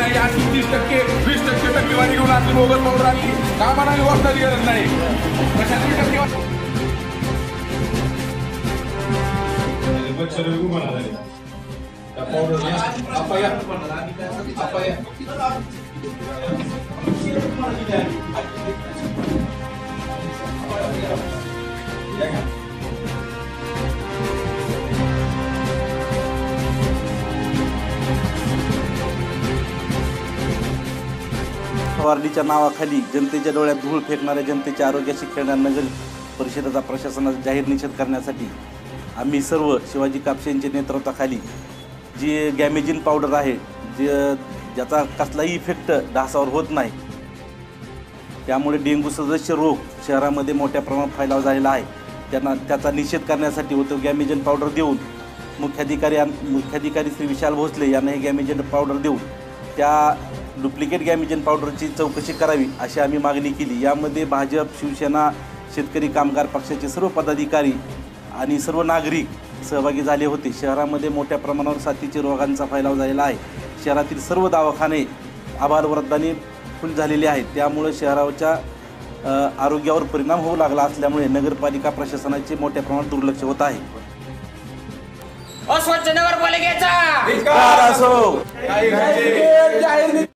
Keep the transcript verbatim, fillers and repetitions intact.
नाही, अशी तीस टक्के वीस टक्के टक्केवारी घेऊन आपली बोगस पावडर आणली, कामाला वापरण्याची गरज नाही. कशाची टक्केवारी फवारणीच्या नावाखाली जनतेच्या डोळ्यात धूळ फेकणाऱ्या, जनतेच्या आरोग्याशी खेळणाऱ्या नगर परिषदेचा प्रशासनाचा जाहीर निषेध करण्यासाठी आम्ही सर्व शिवाजी कापसे यांच्या नेतृत्वाखाली जी गॅमेजिन पावडर आहे, जे ज्याचा कसलाही इफेक्ट ढासावर होत नाही, त्यामुळे डेंग्यू सदृश्य रोग शहरामध्ये मोठ्या प्रमाणात फैलाव झालेला आहे, त्यांना त्याचा निषेध करण्यासाठी व तो गॅमेजिन पावडर देऊन मुख्याधिकारी मुख्याधिकारी श्री विशाल भोसले यांना हे गॅमेजिन पावडर देऊन त्या डुप्लिकेट गॅमेजिन पावडरची चौकशी करावी अशी आम्ही मागणी केली. यामध्ये भाजप, शिवसेना, शेतकरी कामगार पक्षाचे सर्व पदाधिकारी आणि सर्व नागरिक सहभागी झाले होते. शहरामध्ये मोठ्या प्रमाणावर साथीच्या रोगांचा फैलाव झालेला आहे. शहरातील सर्व दवाखाने आबालवृद्धांनी फुल झालेले आहेत. त्यामुळे शहराच्या आरोग्यावर परिणाम होऊ लागला असल्यामुळे नगरपालिका प्रशासनाचे मोठ्या प्रमाणात दुर्लक्ष होत आहे. अस्वच्छ नगरपालिकेचा धिक्कार असो.